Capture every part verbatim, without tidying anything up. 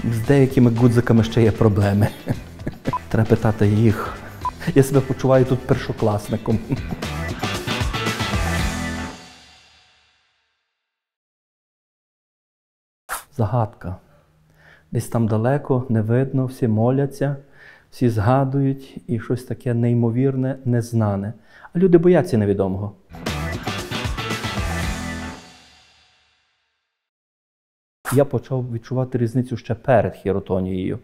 З деякими гудзиками ще є проблеми. Треба питати їх. Я себе почуваю тут першокласником. Загадка. Десь там далеко, не видно, всі моляться, всі згадують і щось таке неймовірне, незнане. А люди бояться невідомого. Я почав відчувати різницю ще перед хіротонією.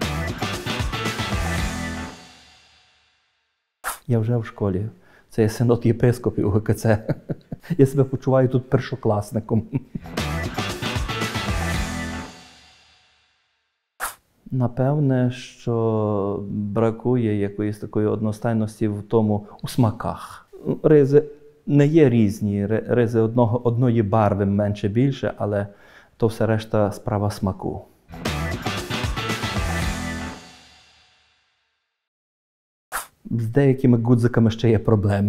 Я вже в школі. Це є синод єпископів Г К Це. Я себе почуваю тут першокласником. Напевне, що бракує якоїсь такої одностайності в тому, у смаках. Ризи не є різні, ризи одного, одної барви менше-більше, але то все решта справа смаку. З деякими гудзиками ще є проблеми.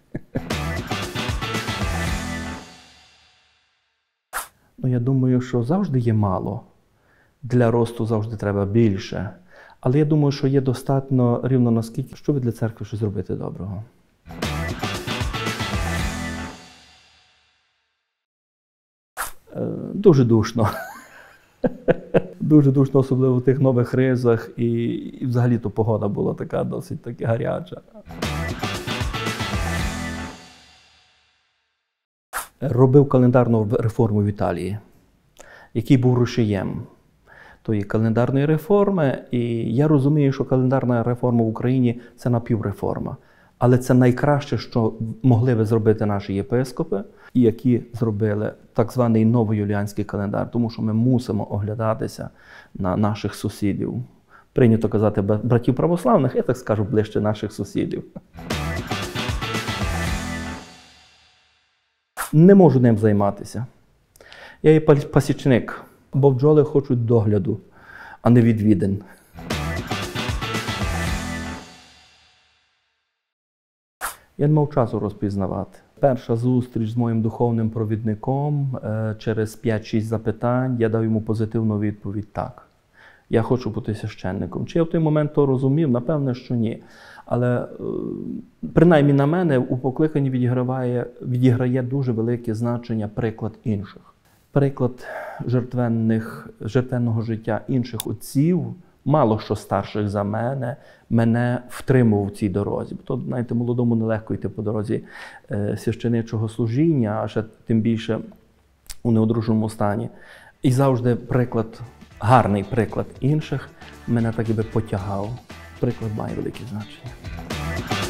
Ну, я думаю, що завжди є мало. Для росту завжди треба більше. Але я думаю, що є достатньо рівно наскільки, щоб для церкви щось зробити доброго. Дуже душно. Дуже душно, особливо в тих нових ризах. І, і взагалі-то погода була така досить таки гаряча. Робив календарну реформу в Італії, який був рушієм тої календарної реформи. І я розумію, що календарна реформа в Україні – це напівреформа. Але це найкраще, що могли би зробити наші єпископи, які зробили так званий новоюліанський календар, тому що ми мусимо оглядатися на наших сусідів. Прийнято казати братів православних, я так скажу, ближче наших сусідів. Не можу ним займатися. Я є пасічник, бо бджоли хочуть догляду, а не відвідин. Я не мав часу розпізнавати. Перша зустріч з моїм духовним провідником, через п'ять-шість запитань, я дав йому позитивну відповідь «так». Я хочу бути священником. Чи я в той момент то розумів? Напевне, що ні. Але, принаймні на мене, у покликанні відіграє, відіграє дуже велике значення приклад інших. Приклад жертвенних, жертвенного життя інших отців, мало що старших за мене, мене втримував в цій дорозі. Бо то, знаєте, молодому нелегко йти по дорозі е, священичого служіння, а ще тим більше у неодруженому стані. І завжди приклад, гарний приклад інших мене так і би потягав. Приклад має велике значення.